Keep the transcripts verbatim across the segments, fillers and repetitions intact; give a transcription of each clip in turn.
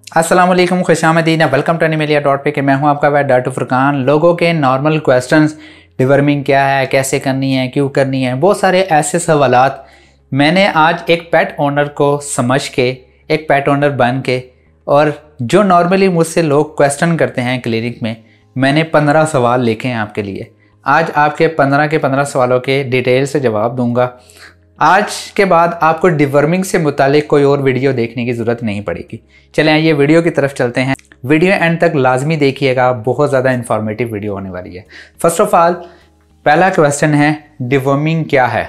अस्सलाम वालेकुम, खुशामदीन, welcome to Animalia dot P K मैं हूं आपका भाई डॉक्टर फुरकान। लोगों के नॉर्मल क्वेश्चंस, डिवर्मिंग क्या है, कैसे करनी है, क्यों करनी है, बहुत सारे ऐसे सवालात मैंने आज एक पेट ओनर को समझ के, एक पेट ओनर बन के, और जो नॉर्मली मुझसे लोग क्वेश्चन करते हैं क्लिनिक में, मैंने पंद्रह सवाल लिखे हैं आपके लिए। आज आपके पंद्रह के पंद्रह सवालों के डिटेल से जवाब दूंगा। आज के बाद आपको डिवर्मिंग से मुतालिक कोई और वीडियो देखने की ज़रूरत नहीं पड़ेगी। चलें आइए वीडियो की तरफ चलते हैं। वीडियो एंड तक लाजमी देखिएगा, बहुत ज़्यादा इन्फॉर्मेटिव वीडियो होने वाली है। फर्स्ट ऑफ ऑल, पहला क्वेश्चन है डिवर्मिंग क्या है।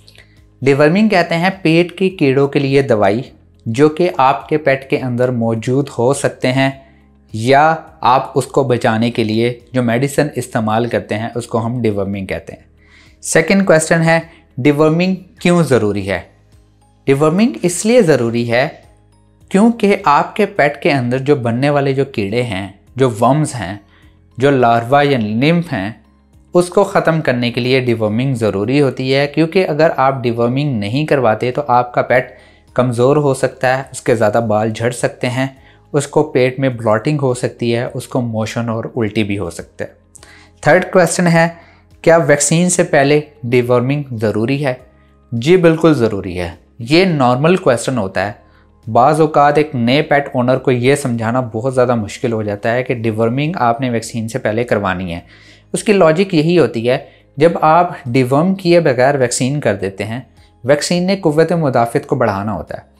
डिवर्मिंग कहते हैं पेट के कीड़ों के लिए दवाई जो कि आपके पेट के अंदर मौजूद हो सकते हैं, या आप उसको बचाने के लिए जो मेडिसिन इस्तेमाल करते हैं उसको हम डिवर्मिंग कहते हैं। सेकेंड क्वेश्चन है डिवर्मिंग क्यों ज़रूरी है। डिवर्मिंग इसलिए ज़रूरी है क्योंकि आपके पेट के अंदर जो बनने वाले जो कीड़े हैं, जो वर्म्स हैं, जो लार्वा या निम्फ हैं, उसको ख़त्म करने के लिए डिवर्मिंग ज़रूरी होती है। क्योंकि अगर आप डिवर्मिंग नहीं करवाते तो आपका पेट कमज़ोर हो सकता है, उसके ज़्यादा बाल झड़ सकते हैं, उसको पेट में ब्लॉटिंग हो सकती है, उसको मोशन और उल्टी भी हो सकता है। थर्ड क्वेश्चन है क्या वैक्सीन से पहले डिवर्मिंग ज़रूरी है। जी बिल्कुल ज़रूरी है। ये नॉर्मल क्वेश्चन होता है। बाज़ औक़ात एक नए पेट ओनर को ये समझाना बहुत ज़्यादा मुश्किल हो जाता है कि डिवर्मिंग आपने वैक्सीन से पहले करवानी है। उसकी लॉजिक यही होती है, जब आप डिवर्म किए बगैर वैक्सीन कर देते हैं, वैक्सीन ने कुव्वत मुदाफ़ित को बढ़ाना होता है।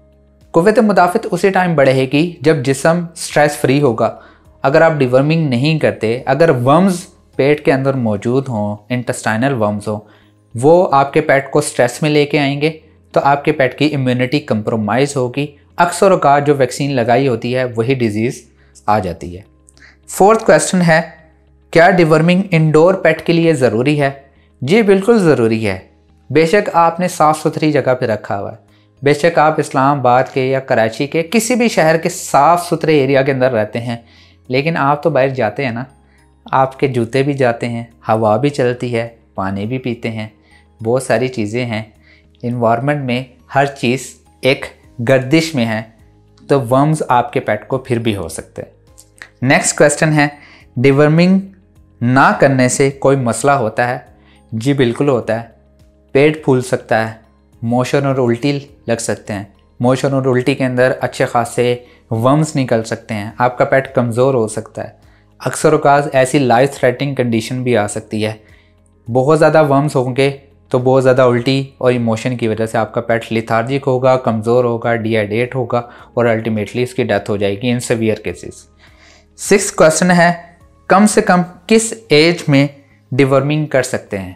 कुव्वत मुदाफ़ित उसी टाइम बढ़ेगी जब जिस्म स्ट्रेस फ्री होगा। अगर आप डिवर्मिंग नहीं करते, अगर वर्म्स पेट के अंदर मौजूद हों, इंटेस्टाइनल वर्म्स हों, वो आपके पेट को स्ट्रेस में लेके आएंगे तो आपके पेट की इम्यूनिटी कंप्रोमाइज़ होगी। अक्सर औक़ात जो वैक्सीन लगाई होती है वही डिजीज़ आ जाती है। फोर्थ क्वेश्चन है क्या डिवर्मिंग इंडोर पेट के लिए ज़रूरी है। जी बिल्कुल ज़रूरी है। बेशक आपने साफ़ सुथरी जगह पर रखा हुआ है, बेशक आप इस्लामाबाद के या कराची के किसी भी शहर के साफ़ सुथरे एरिया के अंदर रहते हैं, लेकिन आप तो बाहर जाते हैं ना, आपके जूते भी जाते हैं, हवा भी चलती है, पानी भी पीते हैं, बहुत सारी चीज़ें हैं। इन्वायरमेंट में हर चीज़ एक गर्दिश में है, तो वर्म्स आपके पेट को फिर भी हो सकते हैं। नेक्स्ट क्वेश्चन है डिवर्मिंग ना करने से कोई मसला होता है। जी बिल्कुल होता है। पेट फूल सकता है, मोशन और उल्टी लग सकते हैं, मोशन और उल्टी के अंदर अच्छे खासे वर्म्स निकल सकते हैं, आपका पेट कमज़ोर हो सकता है। अक्सर औक़ात ऐसी लाइफ थ्रेटनिंग कंडीशन भी आ सकती है। बहुत ज़्यादा वर्म्स होंगे तो बहुत ज़्यादा उल्टी और इमोशन की वजह से आपका पेट लिथार्जिक होगा, कमज़ोर होगा, डिहाइड्रेट होगा और अल्टीमेटली इसकी डेथ हो जाएगी in severe cases. Sixth question है कम से कम किस एज में डिवर्मिंग कर सकते हैं।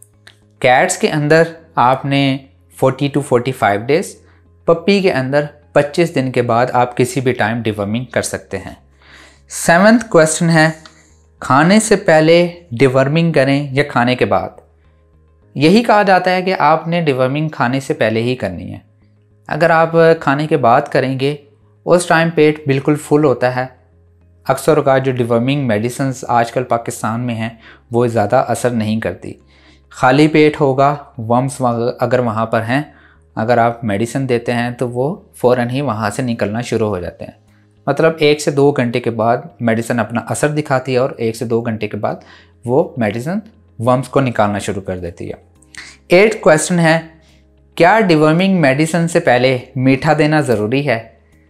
कैट्स के अंदर आपने forty two forty five days, puppy के अंदर पच्चीस दिन के बाद आप किसी भी टाइम डिवर्मिंग कर सकते हैं। सेवन्थ क्वेश्चन है खाने से पहले डिवर्मिंग करें या खाने के बाद। यही कहा जाता है कि आपने डिवर्मिंग खाने से पहले ही करनी है। अगर आप खाने के बाद करेंगे उस टाइम पेट बिल्कुल फुल होता है। अक्सर औक़ात जो डिवर्मिंग मेडिसिन्स आजकल पाकिस्तान में हैं वो ज़्यादा असर नहीं करती। खाली पेट होगा, वर्म्स अगर वहाँ पर हैं, अगर आप मेडिसिन देते हैं तो वो फ़ौरन ही वहाँ से निकलना शुरू हो जाते हैं। मतलब एक से दो घंटे के बाद मेडिसिन अपना असर दिखाती है और एक से दो घंटे के बाद वो मेडिसिन वर्म्स को निकालना शुरू कर देती है। एट क्वेश्चन है क्या डिवर्मिंग मेडिसिन से पहले मीठा देना ज़रूरी है।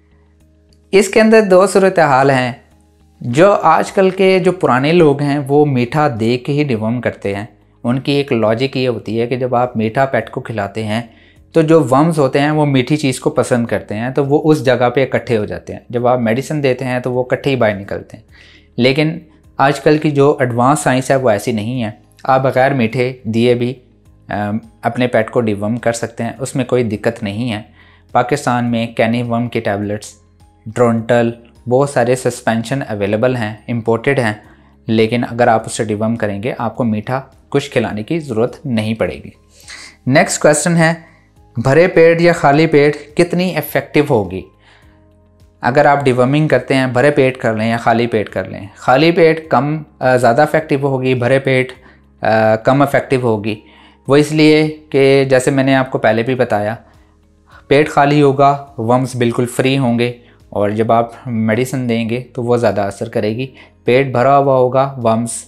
इसके अंदर दो सूरत हाल हैं। जो आजकल के जो पुराने लोग हैं वो मीठा दे के ही डिवर्म करते हैं। उनकी एक लॉजिक ये होती है कि जब आप मीठा पेट को खिलाते हैं तो जो वर्म्स होते हैं वो मीठी चीज़ को पसंद करते हैं, तो वो उस जगह पे इकट्ठे हो जाते हैं। जब आप मेडिसिन देते हैं तो वो इकट्ठे ही बाहर निकलते हैं। लेकिन आजकल की जो एडवांस साइंस है वो ऐसी नहीं है। आप बग़ैर मीठे दिए भी अपने पेट को डिवर्म कर सकते हैं, उसमें कोई दिक्कत नहीं है। पाकिस्तान में कैनीवर्म की टैबलेट्स, ड्रोंटल, बहुत सारे सस्पेंशन अवेलेबल हैं, इम्पोर्टेड हैं, लेकिन अगर आप उससे डिवर्म करेंगे आपको मीठा कुछ खिलाने की ज़रूरत नहीं पड़ेगी। नेक्स्ट क्वेश्चन है भरे पेट या खाली पेट कितनी इफ़ेक्टिव होगी। अगर आप डिवर्मिंग करते हैं भरे पेट कर लें या खाली पेट कर लें, खाली पेट कम ज़्यादा इफ़ेक्टिव होगी, भरे पेट आ, कम इफ़ेक्टिव होगी। वो इसलिए कि जैसे मैंने आपको पहले भी बताया, पेट खाली होगा, वर्म्स बिल्कुल फ्री होंगे और जब आप मेडिसिन देंगे तो वो ज़्यादा असर करेगी। पेट भरा हुआ होगा, वर्म्स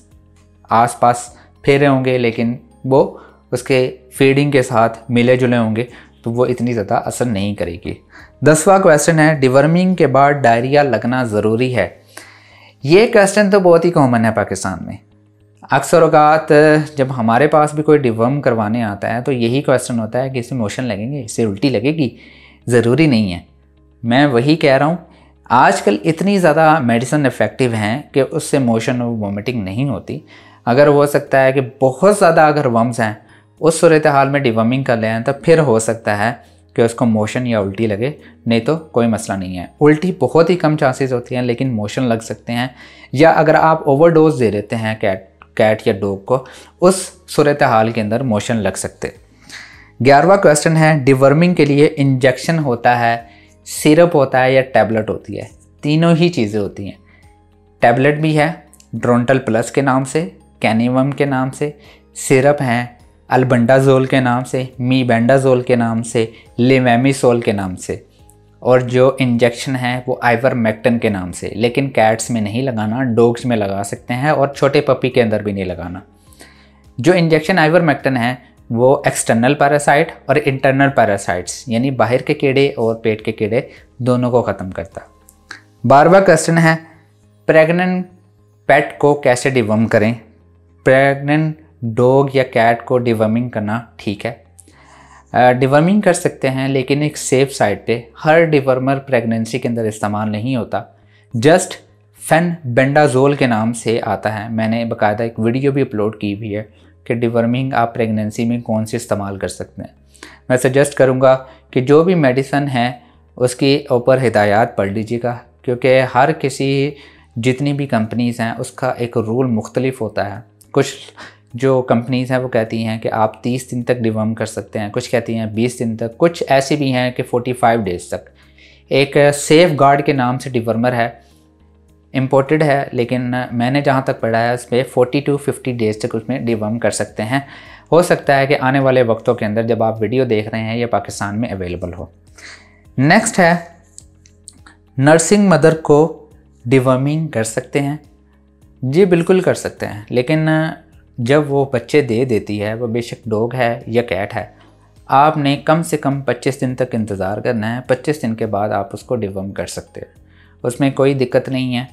आसपास फेरे होंगे, लेकिन वो उसके फीडिंग के साथ मिले जुले होंगे तो वो इतनी ज़्यादा असर नहीं करेगी। दसवां क्वेश्चन है, डिवर्मिंग के बाद डायरिया लगना ज़रूरी है। ये क्वेश्चन तो बहुत ही कॉमन है पाकिस्तान में। अक्सर औकात जब हमारे पास भी कोई डिवर्म करवाने आता है तो यही क्वेश्चन होता है कि इसमें मोशन लगेंगे, इससे उल्टी लगेगी। ज़रूरी नहीं है। मैं वही कह रहा हूँ, आजकल इतनी ज़्यादा मेडिसिन इफ़ेक्टिव हैं कि उससे मोशन और वॉमिटिंग नहीं होती। अगर हो सकता है कि बहुत ज़्यादा अगर वर्म्स हैं, उस सूरत हाल में डिवर्मिंग कर लें तो फिर हो सकता है कि उसको मोशन या उल्टी लगे, नहीं तो कोई मसला नहीं है। उल्टी बहुत ही कम चांसेस होती हैं, लेकिन मोशन लग सकते हैं, या अगर आप ओवरडोज दे देते हैं कैट कैट या डॉग को, उस सूरत हाल के अंदर मोशन लग सकते। ग्यारहवां क्वेश्चन है, डिवर्मिंग के लिए इंजेक्शन होता है, सिरप होता है या टैबलेट होती है? तीनों ही चीज़ें होती हैं। टैबलेट भी है ड्रोंटल प्लस के नाम से, कैनिवम के नाम से, सिरप हैं अल्बेंडाजोल के नाम से, मीबेंडाजोल के नाम से, लेवेमिसोल के नाम से, और जो इंजेक्शन है वो आइवरमेक्टिन के नाम से। लेकिन कैट्स में नहीं लगाना, डॉग्स में लगा सकते हैं, और छोटे पपी के अंदर भी नहीं लगाना। जो इंजेक्शन आइवरमेक्टिन है वो एक्सटर्नल पैरासाइट और इंटरनल पैरासाइट्स यानी बाहर के कीड़े और पेट के कीड़े दोनों को ख़त्म करता। बारहवां क्वेश्चन है, प्रेग्नेंट पेट को कैसे डिवर्म करें? प्रेग्नेंट डॉग या कैट को डिवर्मिंग करना ठीक है, डिवर्मिंग कर सकते हैं, लेकिन एक सेफ साइड पे। हर डिवर्मर प्रेगनेंसी के अंदर इस्तेमाल नहीं होता, जस्ट फेनबेंडाजोल के नाम से आता है। मैंने बाकायदा एक वीडियो भी अपलोड की हुई है कि डिवर्मिंग आप प्रेगनेंसी में कौन सी इस्तेमाल कर सकते हैं। मैं सजेस्ट करूँगा कि जो भी मेडिसन है उसकी ऊपर हिदायत पढ़ लीजिएगा, क्योंकि हर किसी जितनी भी कंपनीज़ हैं उसका एक रूल मुख्तलिफ होता है। कुछ जो कंपनीज़ हैं वो कहती हैं कि आप तीस दिन तक डिवर्म कर सकते हैं, कुछ कहती हैं बीस दिन तक, कुछ ऐसी भी हैं कि पैंतालीस डेज़ तक। एक सेफ गार्ड के नाम से डिवर्मर है, इम्पोर्टेड है, लेकिन मैंने जहाँ तक पढ़ा है उसमें चालीस टू पचास डेज़ तक उसमें डिवर्म कर सकते हैं। हो सकता है कि आने वाले वक्तों के अंदर जब आप वीडियो देख रहे हैं ये पाकिस्तान में अवेलेबल हो। नेक्स्ट है, नर्सिंग मदर को डिवर्मिंग कर सकते हैं? जी बिल्कुल कर सकते हैं, लेकिन जब वो बच्चे दे देती है, वो बेशक डॉग है या कैट है, आपने कम से कम पच्चीस दिन तक इंतज़ार करना है। पच्चीस दिन के बाद आप उसको डिवर्म कर सकते हैं, उसमें कोई दिक्कत नहीं है।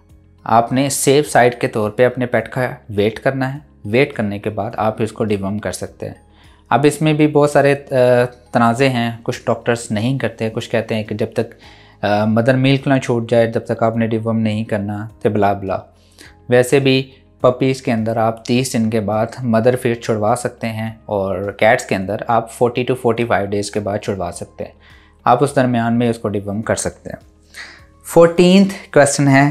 आपने सेफ साइड के तौर पे अपने पेट का वेट करना है, वेट करने के बाद आप इसको डिवर्म कर सकते हैं। अब इसमें भी बहुत सारे तनाज़े हैं, कुछ डॉक्टर्स नहीं करते, कुछ कहते हैं कि जब तक मदर मिल्क ना छूट जाए तब तक आपने डिवर्म नहीं करना, तो ब्ला ब्ला। वैसे भी पपीज़ के अंदर आप तीस दिन के बाद मदर फीड छुड़वा सकते हैं, और कैट्स के अंदर आप चालीस टू पैंतालीस डेज़ के बाद छुड़वा सकते हैं। आप उस दरमियान में उसको डिवर्म कर सकते हैं। फोर्टीन्थ क्वेश्चन है,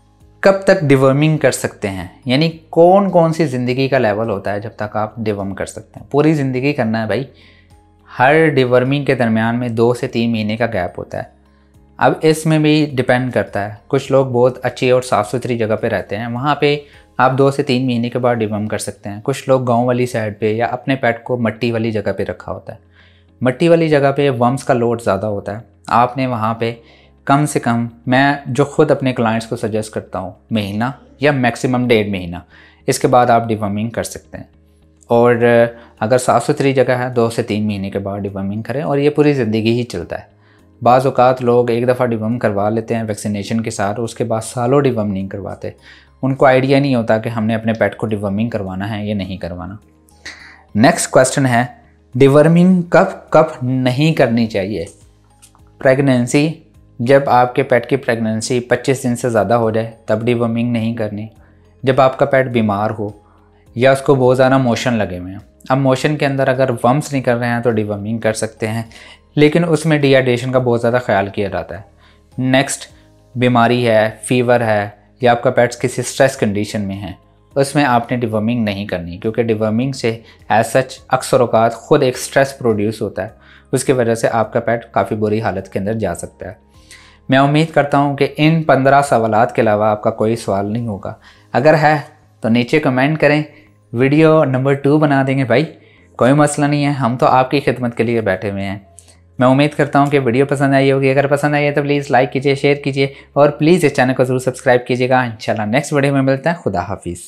कब तक डिवर्मिंग कर सकते हैं? यानी कौन कौन सी ज़िंदगी का लेवल होता है जब तक आप डिवर्म कर सकते हैं? पूरी ज़िंदगी करना है भाई। हर डिवर्मिंग के दरमियान में दो से तीन महीने का गैप होता है। अब इसमें भी डिपेंड करता है, कुछ लोग बहुत अच्छी और साफ़ सुथरी जगह पे रहते हैं, वहाँ पे आप दो से तीन महीने के बाद डिवर्म कर सकते हैं। कुछ लोग गांव वाली साइड पे या अपने पेट को मट्टी वाली जगह पे रखा होता है, मट्टी वाली जगह पे वर्म्स का लोड ज़्यादा होता है। आपने वहाँ पे कम से कम, मैं जो खुद अपने क्लाइंट्स को सजेस्ट करता हूँ, महीना या मैक्सिमम डेढ़ महीना, इसके बाद आप डिवर्मिंग कर सकते हैं। और अगर साफ़ सुथरी जगह है, दो से तीन महीने के बाद डिवर्मिंग करें, और ये पूरी ज़िंदगी ही चलता है। बाज़ औक़ात लोग एक दफ़ा डिवर्म करवा लेते हैं वैक्सीनेशन के साथ, उसके बाद सालों डिवर्म नहीं करवाते। उनको आइडिया नहीं होता कि हमने अपने पेट को डिवर्मिंग करवाना है या नहीं करवाना। नेक्स्ट क्वेश्चन है, डिवर्मिंग कब कब नहीं करनी चाहिए? प्रेगनेंसी, जब आपके पेट की प्रेगनेंसी पच्चीस दिन से ज़्यादा हो जाए तब डिवर्मिंग नहीं करनी। जब आपका पेट बीमार हो या उसको बहुत ज़्यादा मोशन लगे हुए हैं, अब मोशन के अंदर अगर वर्म्स नहीं कर रहे हैं तो डिवर्मिंग कर सकते हैं, लेकिन उसमें डिहाइड्रेशन का बहुत ज़्यादा ख्याल किया जाता है। नेक्स्ट, बीमारी है, फीवर है, या आपका पेट्स किसी स्ट्रेस कंडीशन में है, उसमें आपने डिवर्मिंग नहीं करनी, क्योंकि डिवर्मिंग से एज सच अक्सर औक़ात ख़ुद एक स्ट्रेस प्रोड्यूस होता है, उसकी वजह से आपका पेट काफ़ी बुरी हालत के अंदर जा सकता है। मैं उम्मीद करता हूँ कि इन पंद्रह सवालात के अलावा आपका कोई सवाल नहीं होगा। अगर है तो नीचे कमेंट करें, वीडियो नंबर टू बना देंगे भाई, कोई मसला नहीं है, हम तो आपकी खिदमत के लिए बैठे हुए हैं। मैं उम्मीद करता हूँ कि वीडियो पसंद आई होगी। अगर पसंद आई है तो प्लीज़ लाइक कीजिए, शेयर कीजिए और प्लीज़ इस चैनल को ज़रूर सब्सक्राइब कीजिएगा। इंशाल्लाह नेक्स्ट वीडियो में मिलते हैं। खुदा हाफिज़।